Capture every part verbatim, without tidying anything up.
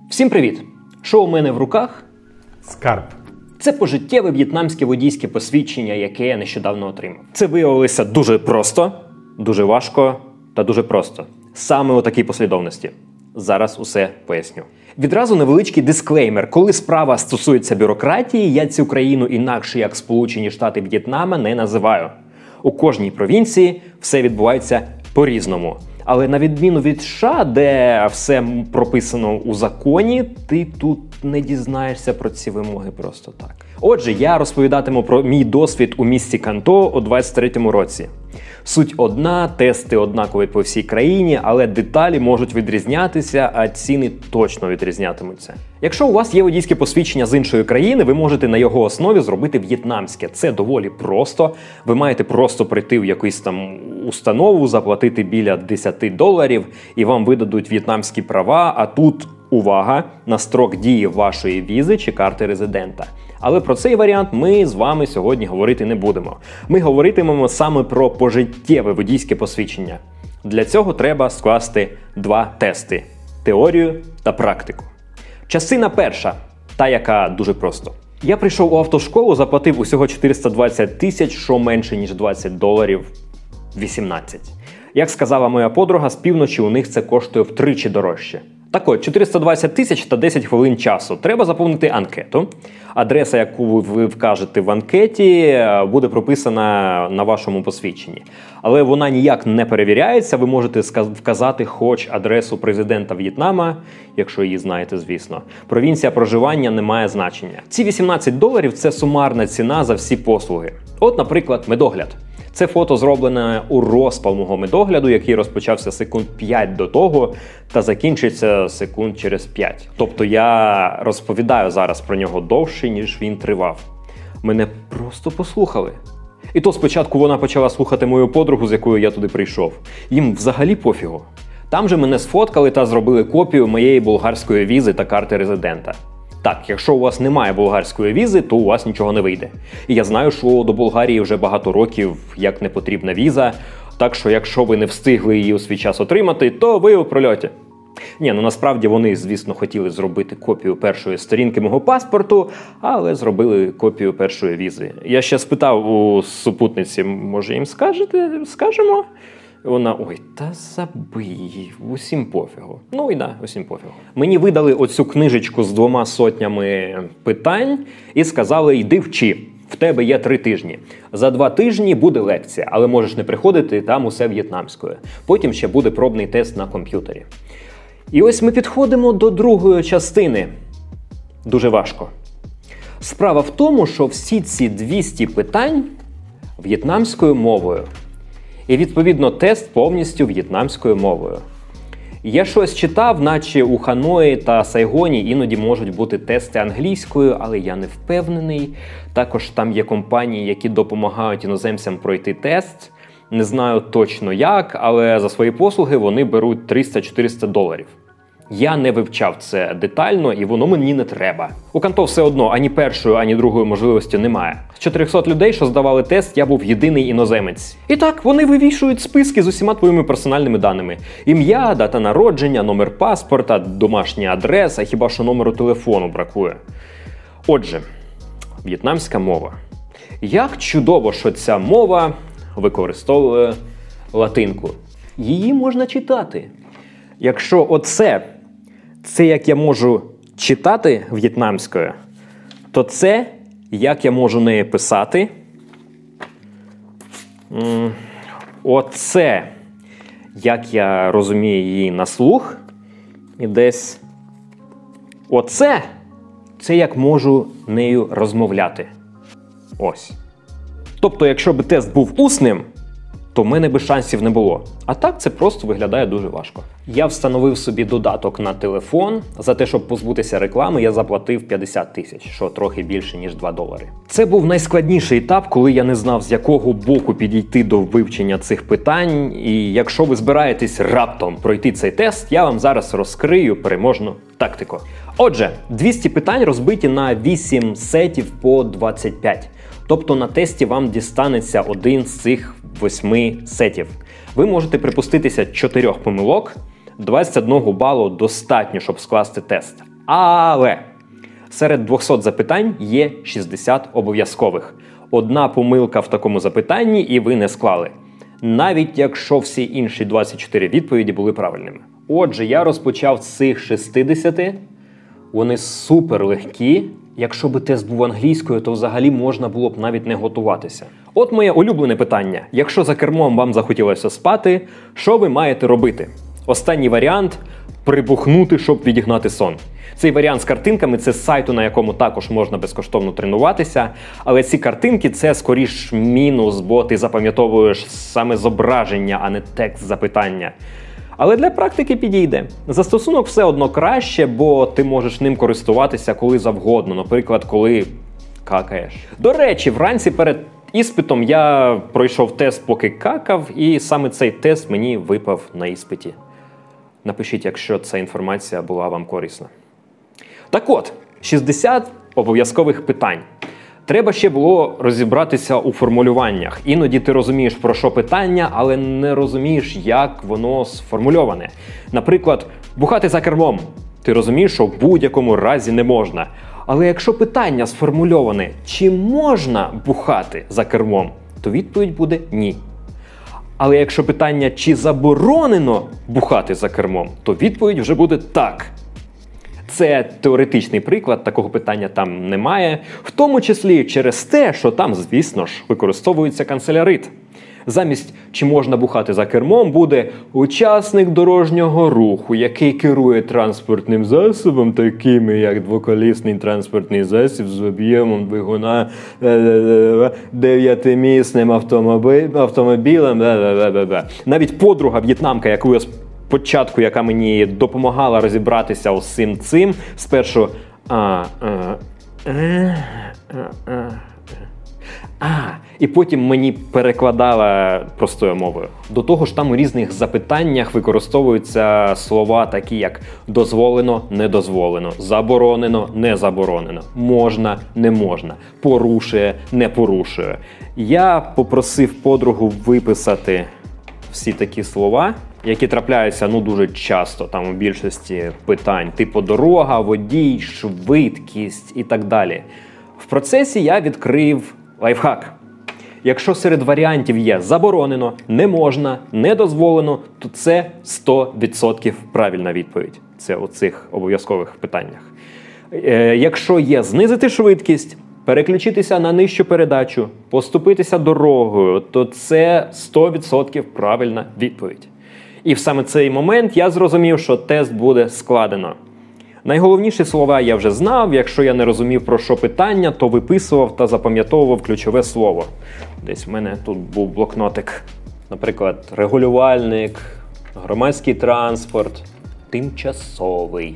Всім привіт! Що у мене в руках? Скарб. Це пожиттєве в'єтнамське водійське посвідчення, яке я нещодавно отримав. Це виявилося дуже просто, дуже важко та дуже просто. Саме у такій послідовності. Зараз усе поясню. Відразу невеличкий дисклеймер. Коли справа стосується бюрократії, я цю країну інакше, як Сполучені Штати В'єтнама, не називаю. У кожній провінції все відбувається по-різному. Але на відміну від США, де все прописано у законі, ти тут не дізнаєшся про ці вимоги просто так. Отже, я розповідатиму про мій досвід у місті Канто у двадцять третьому році. Суть одна, тести однакові по всій країні, але деталі можуть відрізнятися, а ціни точно відрізнятимуться. Якщо у вас є водійське посвідчення з іншої країни, ви можете на його основі зробити в'єтнамське. Це доволі просто. Ви маєте просто прийти в якусь там установу, заплатити біля десять доларів, і вам видадуть в'єтнамські права, а тут, увага, на строк дії вашої візи чи карти резидента. Але про цей варіант ми з вами сьогодні говорити не будемо. Ми говоритимемо саме про пожиттєве водійське посвідчення. Для цього треба скласти два тести – теорію та практику. Частина перша, та яка дуже просто. Я прийшов у автошколу, заплатив усього чотириста двадцять тисяч, що менше ніж двадцять доларів, вісімнадцять. Як сказала моя подруга, з півночі у них це коштує втричі дорожче. Так от, чотириста двадцять тисяч та десять хвилин часу. Треба заповнити анкету. Адреса, яку ви вкажете в анкеті, буде прописана на вашому посвідченні. Але вона ніяк не перевіряється. Ви можете вказати хоч адресу президента В'єтнама, якщо її знаєте, звісно. Провінція проживання не має значення. Ці вісімнадцять доларів – це сумарна ціна за всі послуги. От, наприклад, медогляд. Це фото зроблене у розпал мого медогляду, який розпочався секунд п'ять до того та закінчиться секунд через п'ять. Тобто я розповідаю зараз про нього довше, ніж він тривав. Мене просто послухали. І то спочатку вона почала слухати мою подругу, з якою я туди прийшов. Їм взагалі пофігу. Там же мене сфоткали та зробили копію моєї болгарської візи та карти резидента. Так, якщо у вас немає болгарської візи, то у вас нічого не вийде. І я знаю, що до Болгарії вже багато років як не потрібна віза, так що якщо ви не встигли її у свій час отримати, то ви у прольоті. Ні, ну насправді вони, звісно, хотіли зробити копію першої сторінки мого паспорту, але зробили копію першої візи. Я ще спитав у супутниці, може їм скажете, скажемо? Вона, ой, та забий, усім пофігу. Ну і да, усім пофігу. Мені видали оцю книжечку з двома сотнями питань і сказали, йди вчи, в тебе є три тижні. За два тижні буде лекція, але можеш не приходити, там усе в'єтнамською. Потім ще буде пробний тест на комп'ютері. І ось ми підходимо до другої частини. Дуже важко. Справа в тому, що всі ці двісті питань в'єтнамською мовою. І, відповідно, тест повністю в'єтнамською мовою. Я щось читав, наче у Ханої та Сайгоні іноді можуть бути тести англійською, але я не впевнений. Також там є компанії, які допомагають іноземцям пройти тест. Не знаю точно як, але за свої послуги вони беруть триста-чотириста доларів. Я не вивчав це детально, і воно мені не треба. У Канто все одно ані першої, ані другої можливості немає. З чотирьохсот людей, що здавали тест, я був єдиний іноземець. І так, вони вивішують списки з усіма твоїми персональними даними. Ім'я, дата народження, номер паспорта, домашня адреса, хіба що номеру телефону бракує. Отже, в'єтнамська мова. Як чудово, що ця мова використовує латинку. Її можна читати. Якщо оце, це як я можу читати в'єтнамською, то це як я можу неї писати. Оце, як я розумію її на слух. І десь оце, це як можу нею розмовляти. Ось. Тобто, якщо б тест був усним, то в мене би шансів не було. А так це просто виглядає дуже важко. Я встановив собі додаток на телефон. За те, щоб позбутися реклами, я заплатив п'ятдесят тисяч, що трохи більше, ніж два долари. Це був найскладніший етап, коли я не знав, з якого боку підійти до вивчення цих питань. І якщо ви збираєтесь раптом пройти цей тест, я вам зараз розкрию переможну тактику. Отже, двісті питань розбиті на вісім сетів по двадцять п'ять. Тобто на тесті вам дістанеться один з цих восьми сетів. Ви можете припуститися чотирьох помилок, двадцять один балу достатньо, щоб скласти тест. Але серед двохсот запитань є шістдесят обов'язкових. Одна помилка в такому запитанні і ви не склали. Навіть якщо всі інші двадцять чотири відповіді були правильними. Отже, я розпочав з цих шістдесяти. Вони супер легкі. Якщо би тест був англійською, то взагалі можна було б навіть не готуватися. От моє улюблене питання. Якщо за кермом вам захотілося спати, що ви маєте робити? Останній варіант – прибухнути, щоб відігнати сон. Цей варіант з картинками – це з сайту, на якому також можна безкоштовно тренуватися. Але ці картинки – це скоріш мінус, бо ти запам'ятовуєш саме зображення, а не текст запитання. Але для практики підійде. Застосунок все одно краще, бо ти можеш ним користуватися коли завгодно, наприклад, коли какаєш. До речі, вранці перед іспитом я пройшов тест, поки какав, і саме цей тест мені випав на іспиті. Напишіть, якщо ця інформація була вам корисна. Так от, шістдесят обов'язкових питань. Треба ще було розібратися у формулюваннях. Іноді ти розумієш, про що питання, але не розумієш, як воно сформульоване. Наприклад, бухати за кермом. Ти розумієш, що в будь-якому разі не можна. Але якщо питання сформульоване, чи можна бухати за кермом, то відповідь буде ні. Але якщо питання, чи заборонено бухати за кермом, то відповідь вже буде так. Це теоретичний приклад, такого питання там немає, в тому числі через те, що там, звісно ж, використовується канцелярит. Замість «чи можна бухати за кермом» буде «учасник дорожнього руху, який керує транспортним засобом, такими як двоколісний транспортний засіб з об'ємом двигуна дев'ятимісним автомобілем». Навіть подруга в'єтнамка, яку я спочатку, яка мені допомагала розібратися з цим цим, спершу а, а, а, а, а, і потім мені перекладала простою мовою. До того ж, там у різних запитаннях використовуються слова такі, як дозволено, недозволено, заборонено, не заборонено, можна, не можна, порушує, не порушує. Я попросив подругу виписати всі такі слова, які трапляються ну дуже часто там у більшості питань, типу дорога, водій, швидкість і так далі. В процесі я відкрив лайфхак. Якщо серед варіантів є заборонено, не можна, не дозволено, то це сто відсотків правильна відповідь. Це у цих обов'язкових питаннях. Е, якщо є знизити швидкість, переключитися на нижчу передачу, поступитися дорогою, то це сто відсотків правильна відповідь. І в саме цей момент я зрозумів, що тест буде складено. Найголовніші слова я вже знав, якщо я не розумів, про що питання, то виписував та запам'ятовував ключове слово. Десь в мене тут був блокнотик. Наприклад, регулювальник, громадський транспорт, тимчасовий.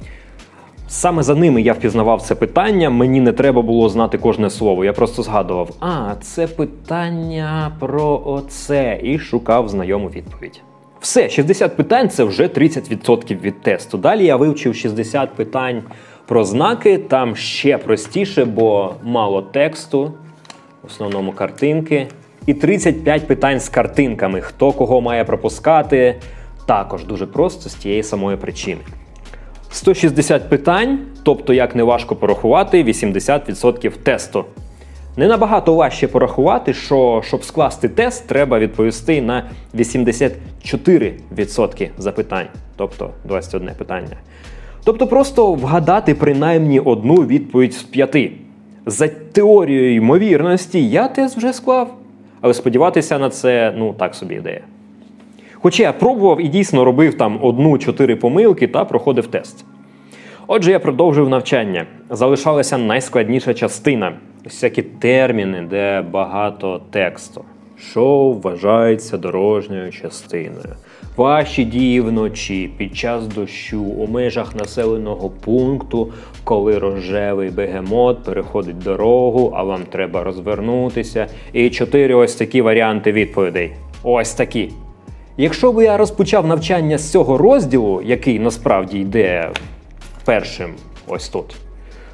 Саме за ними я впізнавав це питання, мені не треба було знати кожне слово. Я просто згадував, а, це питання про оце, і шукав знайому відповідь. Все, шістдесят питань – це вже тридцять відсотків від тесту. Далі я вивчив шістдесят питань про знаки, там ще простіше, бо мало тексту, в основному картинки. І тридцять п'ять питань з картинками, хто кого має пропускати, також дуже просто з тієї самої причини. сто шістдесят питань, тобто, як не важко порахувати, вісімдесят відсотків тесту. Не набагато важче порахувати, що, щоб скласти тест, треба відповісти на вісімдесят чотири відсотки запитань, тобто двадцять одне питання. Тобто просто вгадати принаймні одну відповідь з п'яти. За теорією ймовірності я тест вже склав, але сподіватися на це, ну, так собі ідея. Хоча я пробував і дійсно робив там одну-чотири помилки та проходив тест. Отже, я продовжив навчання. Залишалася найскладніша частина. Всякі терміни, де багато тексту. Що вважається дорожньою частиною? Ваші дії вночі, під час дощу, у межах населеного пункту, коли рожевий бегемот переходить дорогу, а вам треба розвернутися. І чотири ось такі варіанти відповідей. Ось такі. Якщо б я розпочав навчання з цього розділу, який насправді йде першим ось тут,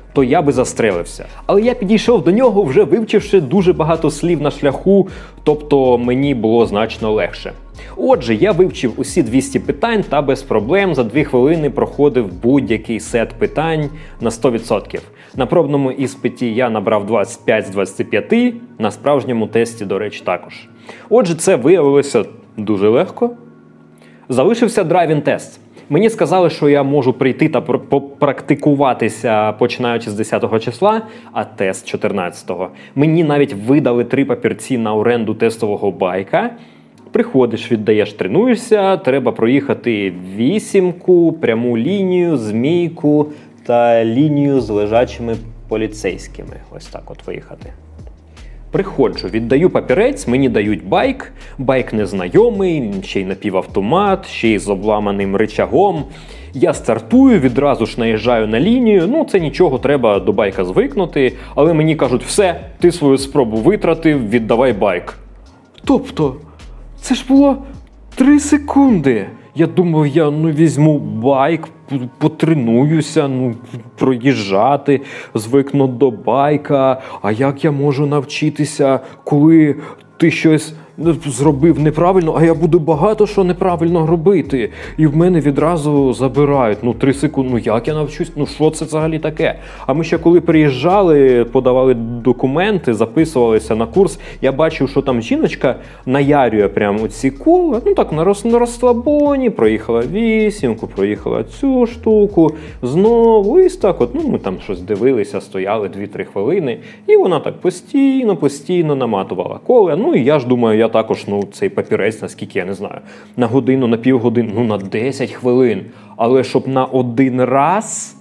то я би застрелився. Але я підійшов до нього, вже вивчивши дуже багато слів на шляху, тобто мені було значно легше. Отже, я вивчив усі двісті питань та без проблем за дві хвилини проходив будь-який сет питань на сто відсотків. На пробному іспиті я набрав двадцять п'ять з двадцяти п'яти, на справжньому тесті, до речі, також. Отже, це виявилося дуже легко. Залишився драйвінг-тест. Мені сказали, що я можу прийти та попрактикуватися починаючи з десятого числа, а тест чотирнадцятого. Мені навіть видали три папірці на оренду тестового байка. Приходиш, віддаєш, тренуєшся, треба проїхати вісімку, пряму лінію, змійку та лінію з лежачими поліцейськими. Ось так от виїхати. Приходжу, віддаю папірець, мені дають байк, байк незнайомий, ще й напівавтомат, ще й з обламаним ричагом. Я стартую, відразу ж наїжджаю на лінію, ну це нічого, треба до байка звикнути, але мені кажуть, все, ти свою спробу витратив, віддавай байк. Тобто, це ж було три секунди. Я думав, я ну візьму байк, потренуюся, ну проїжджати, звикну до байка. А як я можу навчитися, коли ти щось зробив неправильно, а я буду багато що неправильно робити. І в мене відразу забирають, ну три секунди, ну як я навчусь, ну що це взагалі таке? А ми ще коли приїжджали, подавали документи, записувалися на курс, я бачив, що там жіночка наярює прямо ці кола, ну так на, роз, на розслабоні, проїхала вісімку, проїхала цю штуку, знову, і так от, ну ми там щось дивилися, стояли дві-три хвилини, і вона так постійно, постійно наматувала кола, ну і я ж думаю, я також, ну, цей папірець, наскільки, я не знаю, на годину, на півгодини, ну, на десять хвилин. Але щоб на один раз,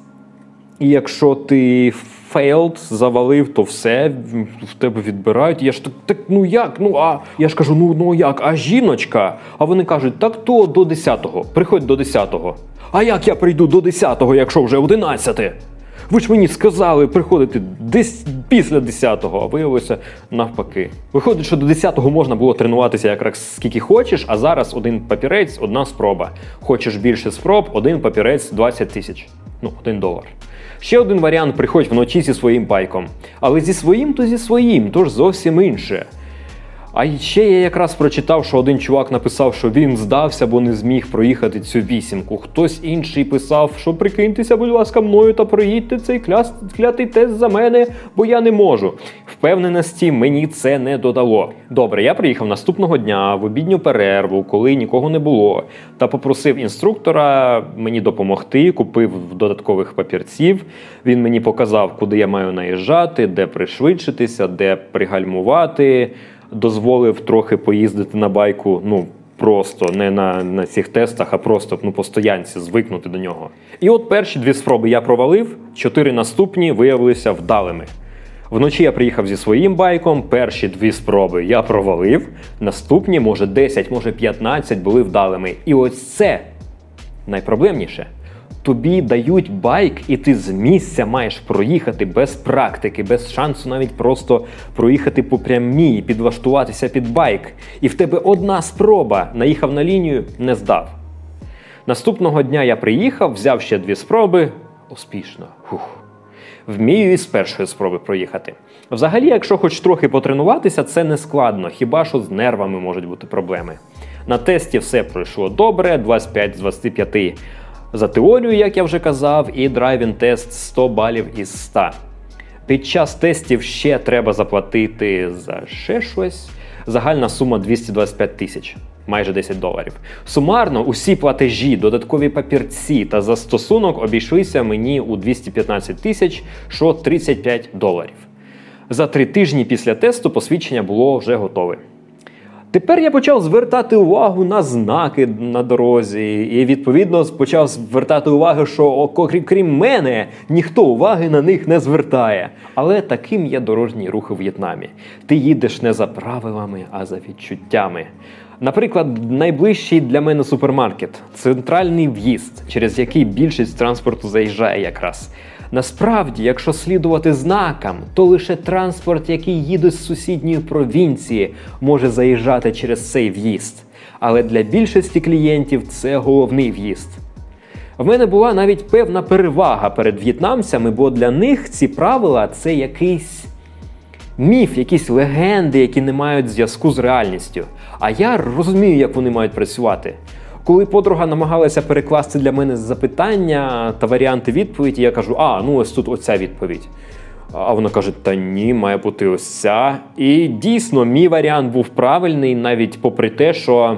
і якщо ти failed, завалив, то все, в тебе відбирають. Я ж так, так, ну як, ну, а, я ж кажу, ну, ну як, а жіночка? А вони кажуть, так то до десятого, приходь до десятого. А як я прийду до десятого, якщо вже одинадцяте? Ви ж мені сказали приходити десь після десятого, а виявилося навпаки. Виходить, що до десятого можна було тренуватися якраз скільки хочеш, а зараз один папірець, одна спроба. Хочеш більше спроб, один папірець, двадцять тисяч. Ну, один долар. Ще один варіант – приходь вночі зі своїм байком. Але зі своїм, то зі своїм, то ж зовсім інше. А ще я якраз прочитав, що один чувак написав, що він здався, бо не зміг проїхати цю вісімку. Хтось інший писав, що прикиньтеся, будь ласка, мною та проїдьте цей кля... клятий тест за мене, бо я не можу. Впевненості мені це не додало. Добре, я приїхав наступного дня в обідню перерву, коли нікого не було, та попросив інструктора мені допомогти, купив додаткових папірців. Він мені показав, куди я маю наїжджати, де пришвидшитися, де пригальмувати. Дозволив трохи поїздити на байку, ну, просто, не на, на цих тестах, а просто, ну, по стоянці, звикнути до нього. І от перші дві спроби я провалив, чотири наступні виявилися вдалими. Вночі я приїхав зі своїм байком, перші дві спроби я провалив, наступні, може десять, може п'ятнадцять були вдалими. І ось це найпроблемніше. Тобі дають байк, і ти з місця маєш проїхати без практики, без шансу навіть просто проїхати по прямій, підлаштуватися під байк. І в тебе одна спроба, наїхав на лінію, не здав. Наступного дня я приїхав, взяв ще дві спроби, успішно. Фух. Вмію і з першої спроби проїхати. Взагалі, якщо хоч трохи потренуватися, це не складно, хіба що з нервами можуть бути проблеми. На тесті все пройшло добре, двадцять п'ять з двадцяти п'яти. За теорію, як я вже казав, і драйвінг-тест сто балів із ста. Під час тестів ще треба заплатити за ще щось. Загальна сума двісті двадцять п'ять тисяч, майже десять доларів. Сумарно усі платежі, додаткові папірці та застосунок обійшлися мені у двісті п'ятнадцять тисяч, що тридцять п'ять доларів. За три тижні після тесту посвідчення було вже готове. Тепер я почав звертати увагу на знаки на дорозі і, відповідно, почав звертати увагу, що крім мене, ніхто уваги на них не звертає. Але таким є дорожній рух у В'єтнамі. Ти їдеш не за правилами, а за відчуттями. Наприклад, найближчий для мене супермаркет – центральний в'їзд, через який більшість транспорту заїжджає якраз. Насправді, якщо слідувати знакам, то лише транспорт, який їде з сусідньої провінції, може заїжджати через цей в'їзд. Але для більшості клієнтів це головний в'їзд. В мене була навіть певна перевага перед в'єтнамцями, бо для них ці правила – це якийсь міф, якісь легенди, які не мають зв'язку з реальністю. А я розумію, як вони мають працювати. Коли подруга намагалася перекласти для мене запитання та варіанти відповіді, я кажу, а, ну ось тут оця відповідь. А вона каже, та ні, має бути ось ця. І дійсно, мій варіант був правильний, навіть попри те, що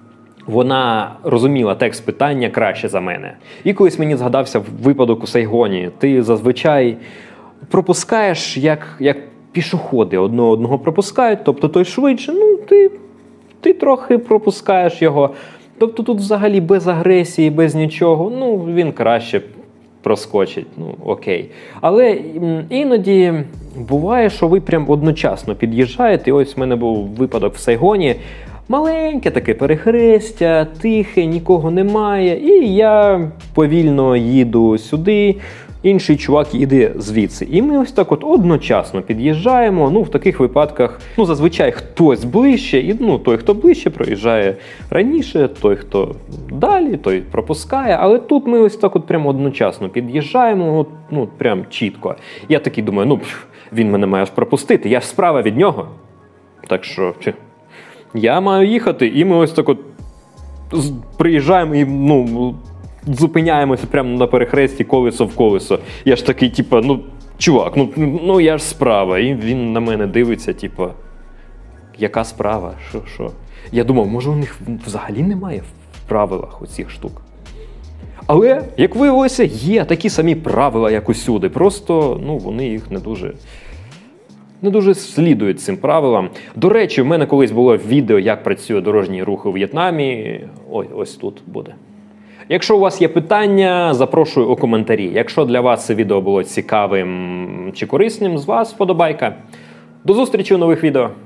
вона розуміла текст питання краще за мене. І колись мені згадався випадок у Сайгоні. Ти зазвичай пропускаєш, як, як пішоходи одного одного пропускають, тобто той швидше, ну ти, ти трохи пропускаєш його. Тобто тут взагалі без агресії, без нічого, ну він краще проскочить, ну окей. Але іноді буває, що ви прям одночасно під'їжджаєте, і ось в мене був випадок в Сайгоні, маленьке таке перехрестя, тихе, нікого немає, і я повільно їду сюди, інший чувак їде звідси. І ми ось так от одночасно під'їжджаємо. Ну, в таких випадках, ну, зазвичай хтось ближче, і ну, той, хто ближче, проїжджає раніше, той, хто далі, той пропускає. Але тут ми ось так от прямо одночасно під'їжджаємо, от, ну, прям чітко. Я такий думаю, ну, він мене має ж пропустити, я ж справа від нього. Так що, я маю їхати, і ми ось так от приїжджаємо і, ну, зупиняємося прямо на перехресті колесо в колесо. Я ж такий, типа, ну, чувак, ну, ну я ж справа. І він на мене дивиться, типа, яка справа? Що, що? Я думав, може у них взагалі немає в правилах оцих штук. Але, як виявилося, є такі самі правила, як усюди. Просто, ну, вони їх не дуже... не дуже слідують цим правилам. До речі, в мене колись було відео, як працює дорожній рух у В'єтнамі. Ой, ось тут буде. Якщо у вас є питання, запрошую у коментарі. Якщо для вас це відео було цікавим чи корисним, з вас вподобайка. До зустрічі у нових відео.